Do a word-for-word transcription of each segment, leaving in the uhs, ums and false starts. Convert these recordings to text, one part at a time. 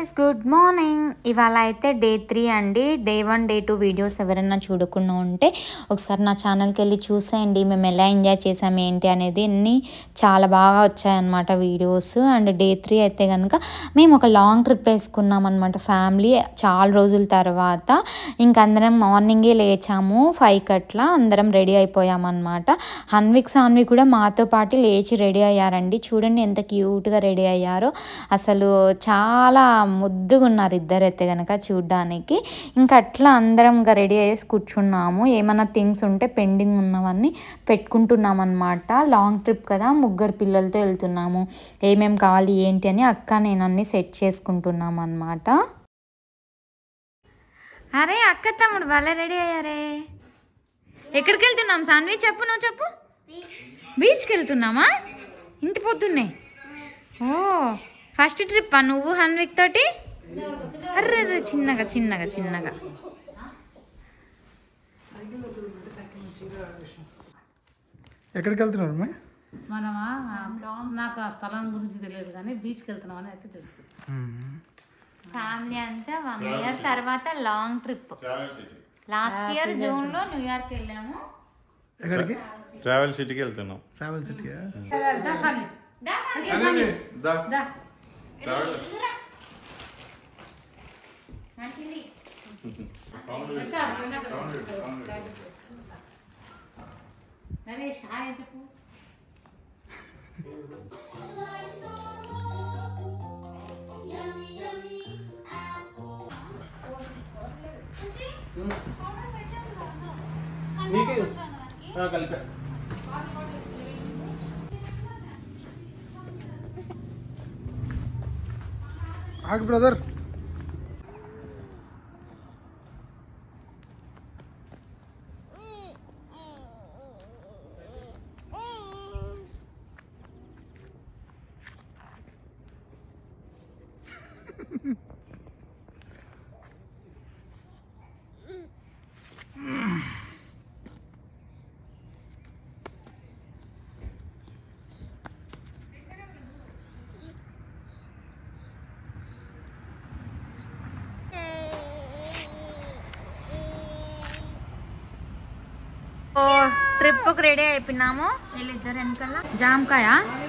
Guys, good morning. ఇవాళ అయితే day three అండి. Day one day two videos ఎవరైనా చూడకుండా ఉంటే ఒకసారి నా ఛానల్కి వెళ్ళి చూసేయండి. మేము ఎలా ఎంజాయ్ చేసాము ఏంటి అనేది అన్నీ చాలా బాగా వచ్చాయన్నమాట వీడియోస్. అండ్ డే త్రీ అయితే కనుక మేము ఒక లాంగ్ ట్రిప్ వేసుకున్నాం అనమాట ఫ్యామిలీ. చాలా రోజుల తర్వాత ఇంక అందరం మార్నింగే లేచాము, ఫైవ్కి అట్లా అందరం రెడీ అయిపోయామన్నమాట. హన్విక్ సాన్వి కూడా మాతో పాటు లేచి రెడీ అయ్యారండి. చూడండి ఎంత క్యూట్గా రెడీ అయ్యారో. అసలు చాలా ముద్దుగా ఉన్నారు ఇద్దరైతే కనుక చూడ్డానికి. ఇంకా అట్లా అందరం ఇంకా రెడీ అయ్యేసి కూర్చున్నాము. ఏమైనా థింగ్స్ ఉంటే పెండింగ్ ఉన్నవన్నీ పెట్టుకుంటున్నాం అనమాట. లాంగ్ ట్రిప్ కదా, ముగ్గురు పిల్లలతో వెళ్తున్నాము. ఏమేమి కావాలి ఏంటి అని అక్క నేను అన్నీ సెట్ చేసుకుంటున్నాం అనమాట. అరే అక్క తమ్ముడు వాళ్ళే రెడీ అయ్యారే. ఎక్కడికి వెళ్తున్నాం సాన్వి? చెప్పు, నువ్వు చెప్పు. బీచ్కి వెళ్తున్నామా ఇంత పొద్దున్నే? ఓ ఫస్ట్ ట్రిప్పా నువ్వు హన్విక్ తోటి? అర్రే చిన్నగా చిన్నగా చిన్నగా. ఎక్కడికి వెళ్తున్నారు? మనమా నాకు ఆ స్థలం గురించి తెలియదు కానీ బీచ్కి వెళ్తున్నామని అయితే తెలుసు. ఫ్యామిలీ అంతా వన్ ఇయర్ తర్వాత long trip. Last year June లో న్యూయార్క్ వెళ్ళాము. ఎక్కడికి? ట్రావెల్ సిటీకి వెళ్తున్నాం. ట్రావెల్ సిటీకి చెప్పు. ఆగు బ్రదర్. ట్రిప్ కు రెడీ అయిపోయినాము. వీళ్ళిద్దరు వెనకాల జామకాయ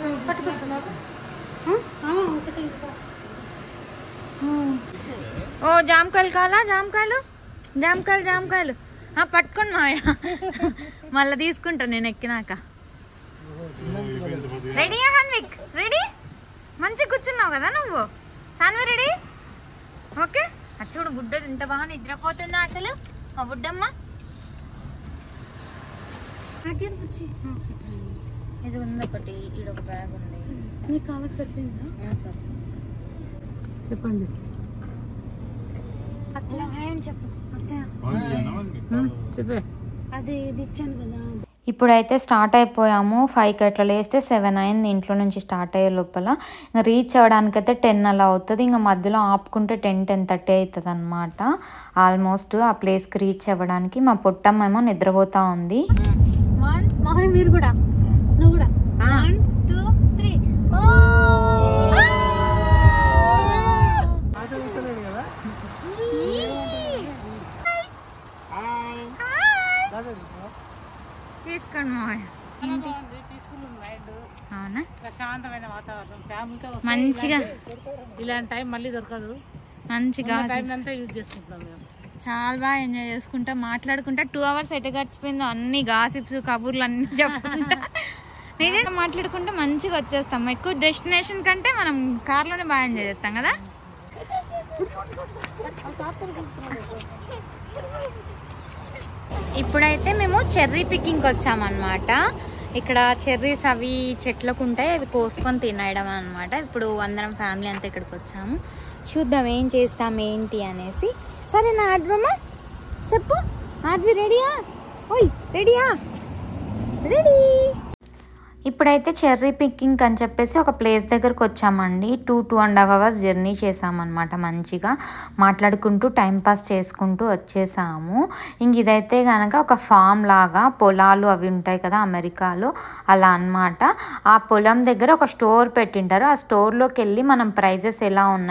ఓ జామకాయలు కావాలా? జామకాయలు జామకాయలు జామకాయలు పట్టుకున్నాయా? మళ్ళీ తీసుకుంటా నేను ఎక్కినాక. రెడీయా హన్విక్? రెడీ? మంచిగా కూర్చున్నావు కదా నువ్వు. సాన్వి రెడీ? ఓకే. అది చూడు బుడ్డ ఇంత బాగా నిద్రపోతుందా అసలు మా బుడ్డమ్మ. ఇది ఉంది ఒకటి, ఇది ఒక బ్యాగ్ ఉంది. నీకు కావాలి సరిపోయిందా? చెప్పండి. అట్లా చెప్పు. చెప్పే. అదే ఇది ఇచ్చాను కదా. ఇప్పుడైతే స్టార్ట్ అయిపోయాము. ఫైవ్కి అట్లా లేస్తే సెవెన్ అయింది ఇంట్లో నుంచి స్టార్ట్ అయ్యే లోపల. ఇంకా రీచ్ అవ్వడానికైతే టెన్ అలా అవుతుంది. ఇంకా మధ్యలో ఆపుకుంటే టెన్ టెన్ థర్టీ అవుతుంది అనమాట. ఆల్మోస్ట్ ఆ ప్లేస్కి రీచ్ అవ్వడానికి. మా పొట్టమ్మ ఏమో నిద్రపోతూ ఉంది. మామయ్య మీరు కూడా, నువ్వు కూడా. One two three. తీసుకోండి మామయ్య. అవునా, ప్రశాంతమైన వాతావరణం, ఫ్యామిలీతో మంచిగా. ఇలాంటి టైం మళ్ళీ దొరకదు. మంచిగా టైం అంతా యూజ్ చేసుకుంటున్నాం మేము. చాలా బాగా ఎంజాయ్ చేసుకుంటా మాట్లాడుకుంటా. టూ అవర్స్ ఎటు గడిచిపోయిందో అన్ని గాసిప్స్ కబుర్లు అన్ని చెప్పుకుంటా నిజంగా మాట్లాడుకుంటే మంచిగా వచ్చేస్తాం. ఎక్కువ డెస్టినేషన్ కంటే మనం కార్లోనే బాగా ఎంజాయ్ చేస్తాం కదా. ఇప్పుడైతే మేము చెర్రీ పికింగ్కి వచ్చామన్నమాట. ఇక్కడ చెర్రీస్ అవి చెట్లకు ఉంటాయి, అవి కోసుకొని తినేయడం అనమాట. ఇప్పుడు అందరం ఫ్యామిలీ అంతా ఇక్కడికి వచ్చాము. చూద్దాం ఏం చేస్తాం ఏంటి అనేసి. సరే నా ఆద్వమ్మ చెప్పు. ఆద్వి రెడీయా? ఓయ్ రెడీయా? రెడీ. ఇప్పుడైతే చెర్రీ పికింగ్ అని చెప్పేసి ఒక ప్లేస్ దగ్గరకు వచ్చామండి. Two two and half hours journey చేసామన్నమాట. మంచిగా మాట్లాడుకుంటూ టైంపాస్ చేసుకుంటూ వచ్చేసాము. ఇంక ఇదైతే కనుక ఒక ఫామ్ లాగా, పొలాలు అవి ఉంటాయి కదా అమెరికాలో, అలా అన్నమాట. ఆ పొలం దగ్గర ఒక స్టోర్ పెట్టింటారు. ఆ స్టోర్లోకి వెళ్ళి మనం ప్రైజెస్ ఎలా ఉన్నాయి,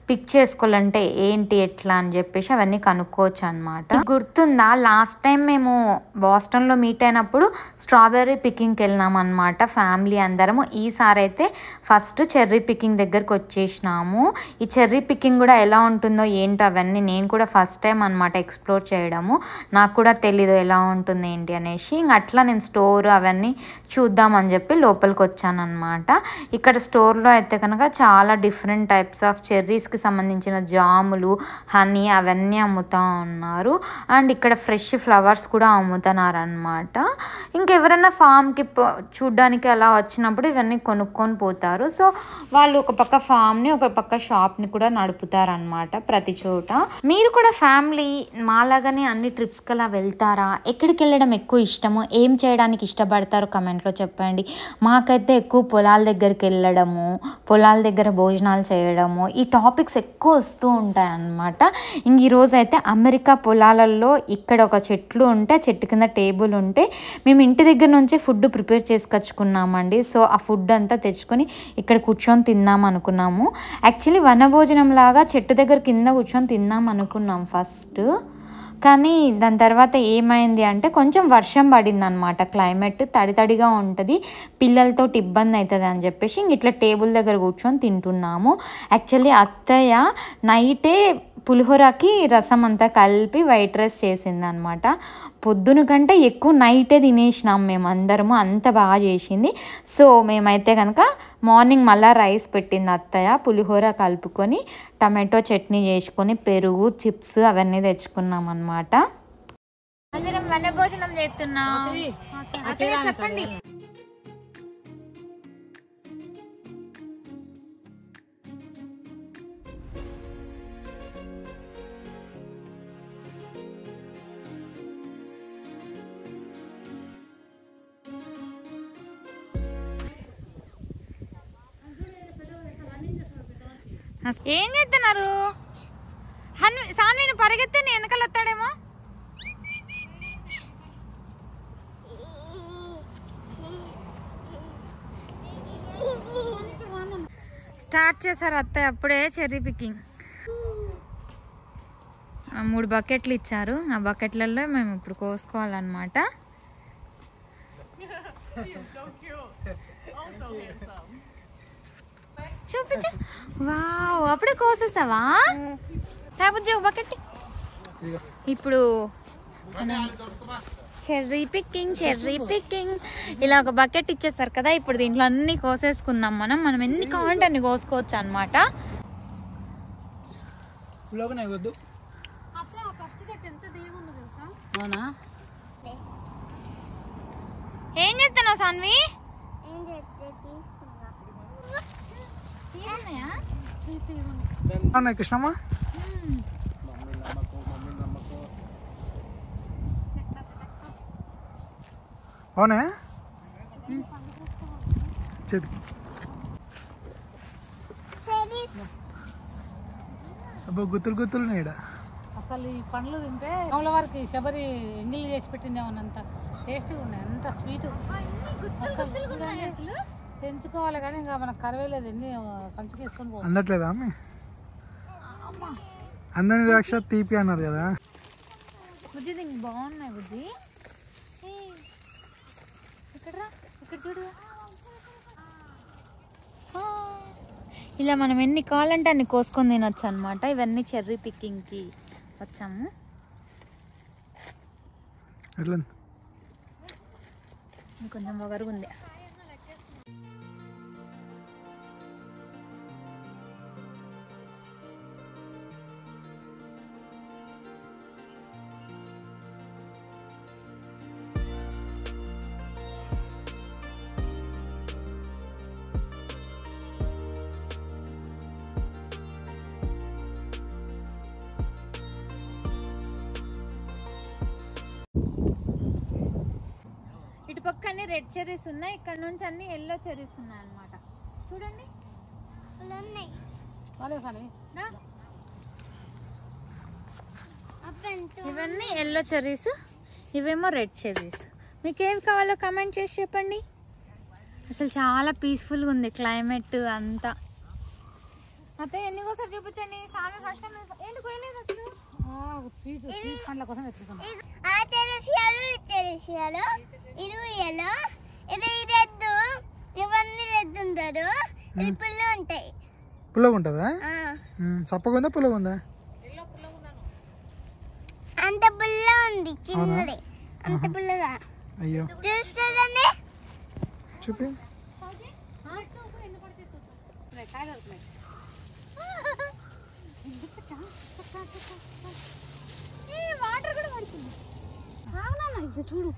పిక్ చేసుకోవాలంటే ఏంటి ఎట్లా అని చెప్పేసి అవన్నీ కనుక్కోవచ్చు అనమాట. గుర్తుందా లాస్ట్ టైం మేము బాస్టన్లో మీట్ అయినప్పుడు స్ట్రాబెర్రీ పికింగ్కి వెళ్ళినాం అనమాట ఫ్యామిలీ అందరము. ఈసారి అయితే ఫస్ట్ చెర్రీ పికింగ్ దగ్గరకు వచ్చేసినాము. ఈ చెర్రీ పికింగ్ కూడా ఎలా ఉంటుందో ఏంటో అవన్నీ నేను కూడా ఫస్ట్ టైం అనమాట ఎక్స్ప్లోర్ చేయడము. నాకు కూడా తెలీదు ఎలా ఉంటుంది ఏంటి అనేసి. ఇంక అట్లా నేను స్టోర్ అవన్నీ చూద్దామని చెప్పి లోపలికి వచ్చాను అనమాట. ఇక్కడ స్టోర్లో అయితే కనుక చాలా డిఫరెంట్ టైప్స్ ఆఫ్ చెర్రీస్కి సంబంధించిన జాములు, హనీ అవన్నీ అమ్ముతూ ఉన్నారు. అండ్ ఇక్కడ ఫ్రెష్ ఫ్లవర్స్ కూడా అమ్ముతున్నారు అనమాట. ఇంకెవరైనా ఫామ్కి చూడ్డానికి అలా వచ్చినప్పుడు ఇవన్నీ కొనుక్కొని పోతారు. సో వాళ్ళు ఒక పక్క ఫామ్ని ఒక పక్క షాప్ని కూడా నడుపుతారనమాట ప్రతి చోట. మీరు కూడా ఫ్యామిలీ మాలాగానే అన్ని ట్రిప్స్కి అలా వెళ్తారా? ఎక్కడికి వెళ్ళడం ఎక్కువ ఇష్టము, ఏం చేయడానికి ఇష్టపడతారు కమెంట్లో చెప్పండి. మాకైతే ఎక్కువ పొలాల దగ్గరికి వెళ్ళడము, పొలాల దగ్గర భోజనాలు చేయడము, ఈ టాపిక్స్ ఎక్కువ వస్తూ ఉంటాయి అన్నమాట. ఇంక ఈరోజు అయితే అమెరికా పొలాలలో ఇక్కడ ఒక చెట్లు ఉంటే చెట్టు కింద టేబుల్ ఉంటే మేము ఇంటి దగ్గర నుంచే ఫుడ్ ప్రిపేర్ చేసుకొచ్చుకున్నామండి. సో ఆ ఫుడ్ అంతా తెచ్చుకొని ఇక్కడ కూర్చొని తిందాం అనుకున్నాము. యాక్చువల్లీ వనభోజనం లాగా చెట్టు దగ్గర కింద కూర్చొని తిందాం అనుకున్నాం ఫస్ట్. కానీ దాని తర్వాత ఏమైంది అంటే కొంచెం వర్షం పడింది అనమాట. క్లైమేట్ తడి తడిగా ఉంటుంది, పిల్లలతో ఇబ్బంది అవుతుంది అని చెప్పేసి ఇంక ఇట్లా టేబుల్ దగ్గర కూర్చొని తింటున్నాము. యాక్చువల్లీ అత్తయ్య నైటే పులిహోరకి రసం అంతా కలిపి వైట్ రైస్ చేసింది అనమాట. పొద్దున కంటే ఎక్కువ నైటే తినేసినాం మేము అందరము, అంత బాగా చేసింది. సో మేమైతే కనుక మార్నింగ్ మళ్ళీ రైస్ పెట్టింది అత్తయ్య, పులిహోర కలుపుకొని టమాటో చట్నీ చేసుకొని పెరుగు చిప్స్ అవన్నీ తెచ్చుకున్నాం అనమాట. అందరం వనభోజనం చేస్తున్నాం. చెప్పండి. ఏం చేస్తున్నారు? సాన్విని పరిగెత్తే నేను వెనకాల వస్తాడేమో. స్టార్ట్ చేశారు అత్తయ్య అప్పుడే చెర్రీ పికింగ్. మూడు బకెట్లు ఇచ్చారు, ఆ బకెట్లలో మేము ఇప్పుడు కోసుకోవాలన్నమాట. చూపించు. వావ్, అప్పుడే కోసేసావా? తాబుజ్జి ఒక బకెట్. ఇప్పుడు చెర్రీ పికింగ్ చెర్రీ పికింగ్ ఇలా ఒక బకెట్ ఇచ్చేసారు కదా. ఇప్పుడు దీంట్లో అన్ని కోసేసుకుందాం మనం. మనం ఎన్ని కావాలంటే అన్ని కోసుకోవచ్చు అనమాట. ఏం చేస్తున్నావు సాన్వి? కృష్ణమ్మా అవునా చేతికి అబ్బో గుత్తులు గుత్తులు నేడా. అసలు ఈ పండ్లు తింటే కమల వారికి శబరి ఎంగిల్ చేసి పెట్టిందేమన్నంత టేస్ట్గా ఉన్నాయి, అంత స్వీట్. తెంచుకోవాలి కానీ ఇంకా మనకు కరవేలేదు, ఎన్ని సంచికి వేసుకొని పోవాలి. అందట్లేదా అమ్మ? అందని ద్రాక్ష తీపి అన్నారు కదా. బుజ్జి దీనికి బాగున్నాయి బుజ్జి. ఇక్కడ ఇక్కడ చూడు. ఇలా మనం ఎన్ని కావాలంటే అన్ని కోసుకొని తినొచ్చు అనమాట. ఇవన్నీ చెర్రీ పికింగ్కి వచ్చాము. కొంచెం వగరుగా ఉంది. ఇటు పక్క అన్ని రెడ్ చెర్రీస్ ఉన్నాయి, ఇక్కడ నుంచి అన్ని ఎల్లో చెర్రీస్ ఉన్నాయి అన్నమాట. చూడండి ఇవన్నీ ఎల్లో చెర్రీస్, ఇవేమో రెడ్ చెర్రీస్. మీకు ఏవి కావాలో కమెంట్ చేసి చెప్పండి. అసలు చాలా పీస్ఫుల్గా ఉంది క్లైమేట్ అంతా. అయితే ఎన్ని కోసారి చూపించండి సామి ఫస్ట్ టైం ఏంటి కోయలేదు అసలు స్వీట్ స్వీట్ పండ్ల కోసం వెతుకుతున్నాం. ఆ తెరసియాలు తెరసియాలు ఇది ఎల్లో ఇది రెడ్ ఇవన్నీ రెడ్ ఉంటారు ఇది పుల్ల ఉంటాయి. పుల్లగా ఉంటుందా? చప్పగా ఉందా పుల్లగా ఉందా? అంత పుల్ల ఉంది చిన్నది అంత పుల్లగా. అయ్యో చూస్తారండి చూపి. వాటర్ కూడా పడుతుంది. ఇది చూడు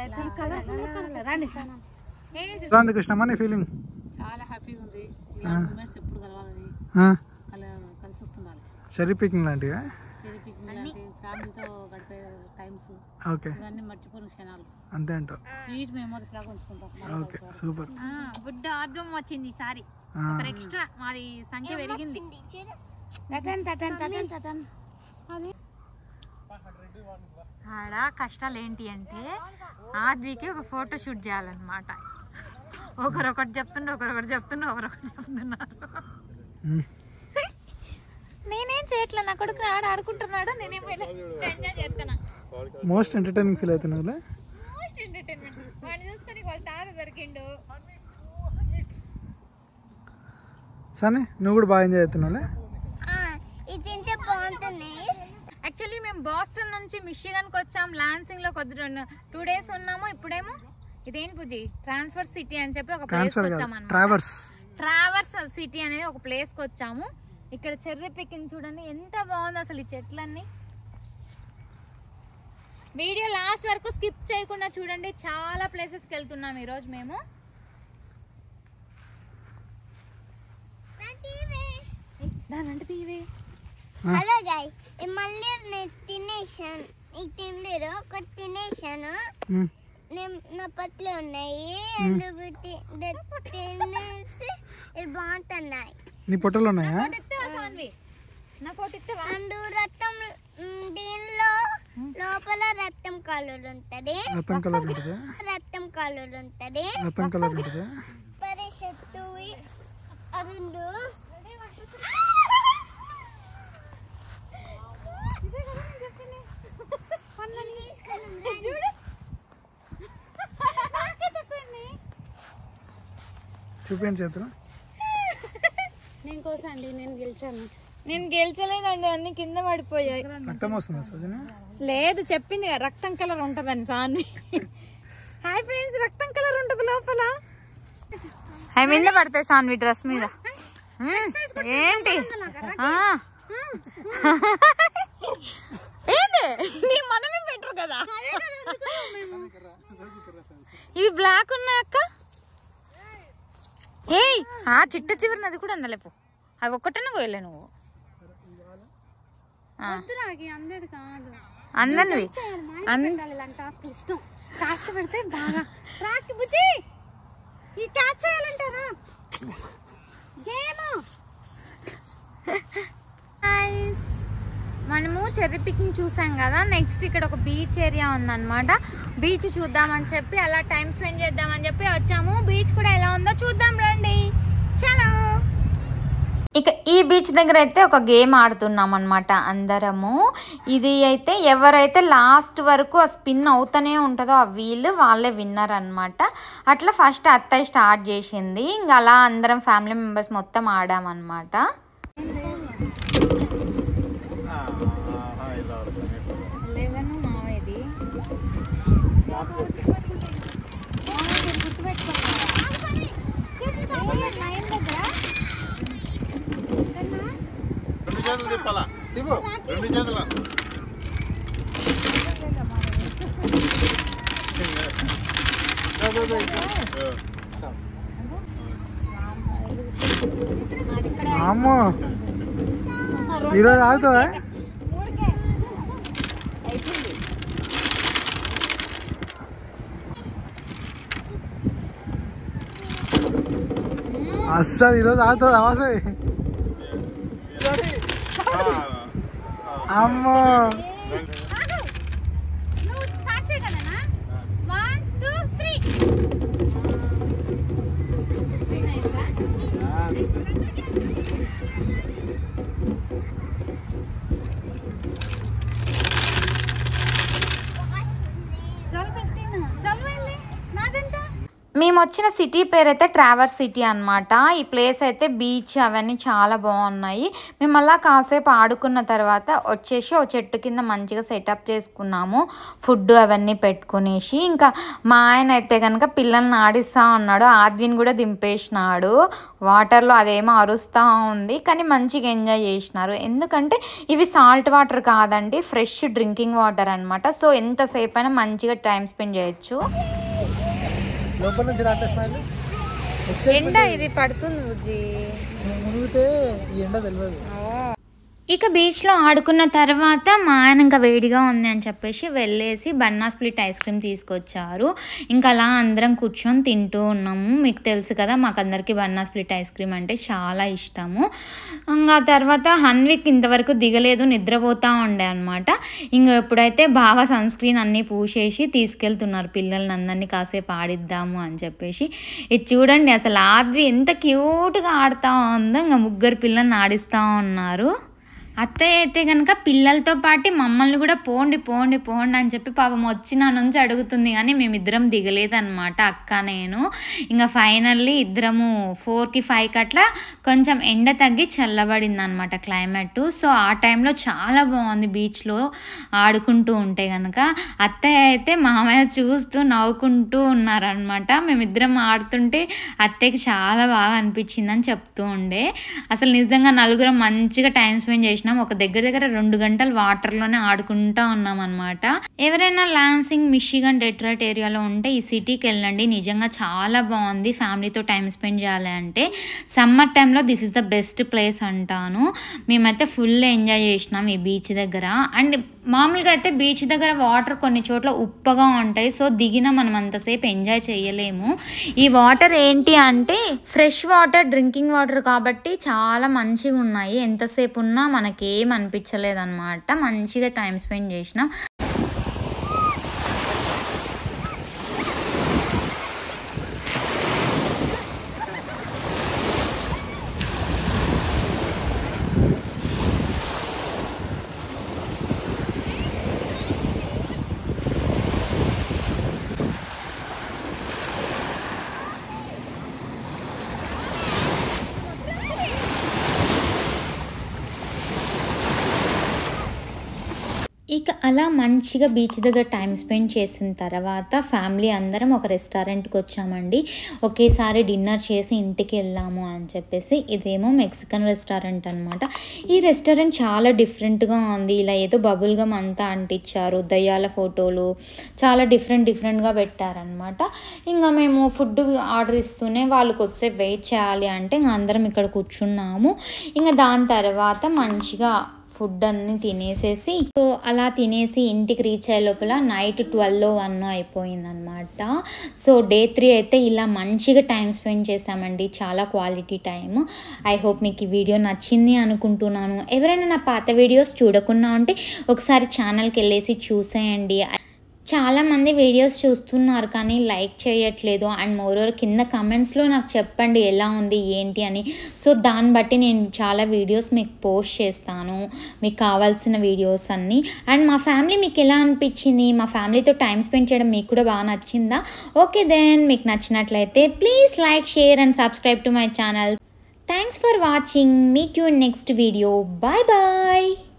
రండి. కృష్ణమ్మ నీ ఫీలింగ్? చాలా హ్యాపీగా ఉంది. ఇలాంటి మూమెంట్స్ ఎప్పుడు కలవాలని కలిసి వస్తుండాలి. చెరీ పికింగ్ లాంటివా? చెరీ పికింగ్ లాంటి ఫ్యామిలీతో గడిపే టైమ్స్ ఓకే ఇవన్నీ మర్చిపోయిన క్షణాలు అంతే అంటావు? స్వీట్ మెమరీస్ లాగా ఉంచుకుంటాం. Okay super. గుడ్ ఆల్బమ్ వచ్చింది ఈసారి ఒక ఎక్స్ట్రా మాది సంఖ్య పెరిగింది. టటన్ టటన్ టటన్ టటన్. ఆడ కష్టాలు ఏంటి అంటే ఆద్వికి ఒక ఫోటో షూట్ చేయాలన్నమాట. ఒకరొకటి చెప్తుండే ఒకరొకటి చెప్తుండే ఒకరొకటి చెప్తున్నారు. నేనేం చేయట్లే, నా కొడుకు ఆడ ఆడుకుంటున్నాడు, నేనేం ఎంజాయ్ చేస్తున్నా. మోస్ట్ ఎంటర్టైనింగ్ ఫీల్ అవుతున్నావు? మోస్ట్ ఎంటర్టైన్మెంట్ వాడిని చూసుకొని వాళ్ళ తాత దొరికిండు. సరే నువ్వు కూడా బాగా ఎంజాయ్ చేస్తున్నావులే. ఇది తింటే బాగుంటుంది. యాక్చువల్లీ మేము బాస్టన్ నుంచి మిషిగన్కి వచ్చాం. లాన్సింగ్ లో కొద్ది టూ డేస్ ఉన్నాము. ఇప్పుడేమో ఇదేంటి పూజీ ట్రాన్స్ఫర్ సిటీ అని చెప్పి ఒక ప్లేస్ వచ్చాము. ట్రావర్స్ ట్రావర్స్ సిటీ అనేది ఒక ప్లేస్ కి వచ్చాము. ఇక్కడ చెర్రీ పికింగ్ చూడండి ఎంత బాగుంది అసలు ఈ చెట్లన్నీ. వీడియో లాస్ట్ వరకు స్కిప్ చేయకుండా చూడండి. చాలా ప్లేసెస్కి వెళ్తున్నాం ఈరోజు మేము. దానంటే తీవే. హలో గైస్, మళ్ళీ నేను తినేసాను. ఇది తిండిరు ఒక తినేసాను. నేను నా పట్లు ఉన్నాయి అందుకు తినేసి ఇది బాగుంటున్నాయి. నీ పొట్టలు ఉన్నాయా? నా ఫోటో ఇస్తావా? అందు రక్తం దీనిలో లోపల రక్తం కలర్ ఉంటది. రక్తం కలర్ ఉంటుందా? రక్తం కలర్ ఉంటది. రక్తం కలర్ ఉంటుందా? పరిషత్తు అరుండు చూపించండి చేతులు. నేను కోసండి నేను గెలిచాను. నేను గెలిచలేదండి, అన్ని కింద పడిపోయాయి. రక్తం వస్తుందా సజన? లేదు చెప్పింది కదా రక్తం కలర్ ఉంటదని సాన్వి. హాయ్ ఫ్రెండ్స్, రక్తం కలర్ ఉంటది లోపల. హాయ్ మీద పడతాయి సాన్వి డ్రెస్ మీద. ఏంటి ఏంటి నీ మనమే బెటర్ కదా. ఇవి బ్లాక్ ఉన్నాయి అక్క. ఏయ్ ఆ చిట్ట చివరినది కూడా అందలేపు. అవి ఒక్కటనే కోయలే నువ్వు. అందది కాదు అందనివి ఇష్టం. టాస్క్ పెడితే బాగా రాకి బుజ్జి ఈ క్యాచ్ చేయాలంటారా గేమ్. మనము చెర్రీ పికింగ్ చూసాం కదా. నెక్స్ట్ ఇక్కడ ఒక బీచ్ ఏరియా ఉందన్నమాట. బీచ్ చూద్దామని చెప్పి అలా టైం స్పెండ్ చేద్దామని చెప్పి వచ్చాము. బీచ్ కూడా ఎలా ఉందో చూద్దాం రండి. చలో. ఇక ఈ బీచ్ దగ్గర అయితే ఒక గేమ్ ఆడుతున్నాం అనమాట అందరము. ఇది అయితే ఎవరైతే లాస్ట్ వరకు ఆ స్పిన్ అవుతూనే ఉంటుందో ఆ వీల్ వాళ్ళే విన్నర్ అనమాట. అట్లా ఫస్ట్ అత్తయ్య స్టార్ట్ చేసింది. ఇంకా అలా అందరం ఫ్యామిలీ మెంబర్స్ మొత్తం ఆడామన్నమాట. రెండు చేతులు తిప్పాలా? రెండు చేతుల అమ్మో ఈరోజు ఆగుతుందా? అస్సలు ఈరోజు ఆగుతుంది అవాసే. అమ్మో నువ్వు స్టార్ట్ చేయగలనా? One two three. మేము వచ్చిన సిటీ పేరు అయితే ట్రావర్స్ సిటీ అనమాట. ఈ ప్లేస్ అయితే బీచ్ అవన్నీ చాలా బాగున్నాయి. మేము అలా కాసేపు ఆడుకున్న తర్వాత వచ్చేసి ఒక చెట్టు కింద మంచిగా సెటప్ చేసుకున్నాము, ఫుడ్ అవన్నీ పెట్టుకునేసి. ఇంకా మా ఆయన అయితే కనుక పిల్లల్ని ఆడిస్తూ ఉన్నాడు, ఆద్విని కూడా దింపేసినాడు వాటర్లో. అదేమో అరుస్తూ ఉంది కానీ మంచిగా ఎంజాయ్ చేసినారు. ఎందుకంటే ఇవి సాల్ట్ వాటర్ కాదండి, ఫ్రెష్ డ్రింకింగ్ వాటర్ అనమాట. సో ఎంతసేపు అయినా మంచిగా టైం స్పెండ్ చేయొచ్చు. లోపల నుంచి రాట్లే స్మైల్. ఎండ ఇది పడుతుంది బుజ్జి, మునిగితే ఈ ఎండ తెలియదు. ఇక బీచ్లో ఆడుకున్న తర్వాత మా ఆయన ఇంకా వేడిగా ఉంది అని చెప్పేసి వెళ్ళేసి బన్నా స్ప్లిట్ ఐస్ క్రీమ్ తీసుకొచ్చారు. ఇంకా అలా అందరం కూర్చొని తింటూ ఉన్నాము. మీకు తెలుసు కదా మాకు అందరికీ బన్నా స్ప్లిట్ ఐస్ క్రీమ్ అంటే చాలా ఇష్టము. ఇంకా తర్వాత హన్విక్ ఇంతవరకు దిగలేదు, నిద్రపోతూ ఉండే అనమాట. ఇంకా ఎప్పుడైతే బాగా సన్ స్క్రీన్ అన్నీ పూసేసి తీసుకెళ్తున్నారు పిల్లల్ని అందరినీ కాసేపు ఆడిద్దాము అని చెప్పేసి. ఇది చూడండి అసలు ఆద్వి ఎంత క్యూట్గా ఆడుతూ ఉందో. ఇంకా ముగ్గురు పిల్లల్ని ఆడిస్తూ ఉన్నారు. అత్తయ్య అయితే కనుక పిల్లలతో పాటు మమ్మల్ని కూడా పోండి పోండి పోండి అని చెప్పి పాపం వచ్చిన నుంచి అడుగుతుంది, కానీ మేమిద్దరం దిగలేదన్నమాట అక్క నేను. ఇంకా ఫైనల్లీ ఇద్దరము ఫోర్కి ఫైవ్కి అట్లా కొంచెం ఎండ తగ్గి చల్లబడింది అనమాట క్లైమేట్. సో ఆ టైంలో చాలా బాగుంది బీచ్లో ఆడుకుంటూ ఉంటే కనుక. అత్తయ్య అయితే మామయ్య చూస్తూ నవ్వుకుంటూ ఉన్నారనమాట. మేమిద్దరం ఆడుతుంటే అత్తయ్యకి చాలా బాగా అనిపించిందని చెప్తూ ఉండే. అసలు నిజంగా నలుగురం మంచిగా టైం స్పెండ్ చేసిన ఒక దగ్గర దగ్గర రెండు గంటలు వాటర్లోనే ఆడుకుంటా ఉన్నాం అనమాట. ఎవరైనా లాన్సింగ్, మిషిగన్, డెట్రాయిట్ ఏరియాలో ఉంటే ఈ సిటీకి వెళ్ళండి, నిజంగా చాలా బాగుంది. ఫ్యామిలీతో టైం స్పెండ్ చేయాలి అంటే సమ్మర్ టైంలో this is the best place అంటాను. మేమైతే ఫుల్ ఎంజాయ్ చేసినాం ఈ బీచ్ దగ్గర. అండ్ మామూలుగా అయితే బీచ్ దగ్గర వాటర్ కొన్ని చోట్ల ఉప్పగా ఉంటాయి, సో దిగిన మనం అంతసేపు ఎంజాయ్ చేయలేము. ఈ వాటర్ ఏంటి అంటే ఫ్రెష్ వాటర్, డ్రింకింగ్ వాటర్ కాబట్టి చాలా మంచిగా ఉన్నాయి. ఎంతసేపు ఉన్నా మనకి ఏం అనిపించలేదు అనమాట. మంచిగా టైం స్పెండ్ చేసినాం. ఇక అలా మంచిగా బీచ్ దగ్గర టైం స్పెండ్ చేసిన తర్వాత ఫ్యామిలీ అందరం ఒక రెస్టారెంట్కి వచ్చామండి. ఒకేసారి డిన్నర్ చేసి ఇంటికి వెళ్ళాము అని చెప్పేసి. ఇదేమో మెక్సికన్ రెస్టారెంట్ అనమాట. ఈ రెస్టారెంట్ చాలా డిఫరెంట్గా ఉంది. ఇలా ఏదో బబుల్ గమ్ అంతా అంటించారు, దయ్యాల ఫోటోలు చాలా డిఫరెంట్ డిఫరెంట్గా పెట్టారనమాట. ఇంకా మేము ఫుడ్ ఆర్డర్ ఇస్తూనే వాళ్ళకి వచ్చే వెయిట్ చేయాలి అంటే ఇంకా అందరం ఇక్కడ కూర్చున్నాము. ఇంకా దాని తర్వాత మంచిగా ఫుడ్ అన్నీ తినేసేసి, సో అలా తినేసి ఇంటికి రీచ్ అయ్యే లోపల నైట్ ట్వెల్వ్ వన్ అయిపోయిందనమాట. సో డే త్రీ అయితే ఇలా మంచిగా టైం స్పెండ్ చేసామండి, చాలా క్వాలిటీ టైం. ఐ హోప్ మీకు ఈ వీడియో నచ్చింది అనుకుంటున్నాను. ఎవరైనా నా పాత వీడియోస్ చూడకుండా ఉంటే ఒకసారి ఛానల్కి వెళ్ళేసి చూసేయండి. చాలామంది వీడియోస్ చూస్తున్నారు కానీ లైక్ చేయట్లేదు. అండ్ మోరోవర్ కింద కమెంట్స్లో నాకు చెప్పండి ఎలా ఉంది ఏంటి అని. సో దాన్ని బట్టి నేను చాలా వీడియోస్ మీకు పోస్ట్ చేస్తాను, మీకు కావాల్సిన వీడియోస్ అన్నీ. అండ్ మా ఫ్యామిలీ మీకు ఎలా అనిపించింది, మా ఫ్యామిలీతో టైం స్పెండ్ చేయడం మీకు కూడా బాగా నచ్చిందా? ఓకే దెన్ మీకు నచ్చినట్లయితే please like, share and subscribe to my channel. Thanks for watching. Meet you in next video. Bye bye.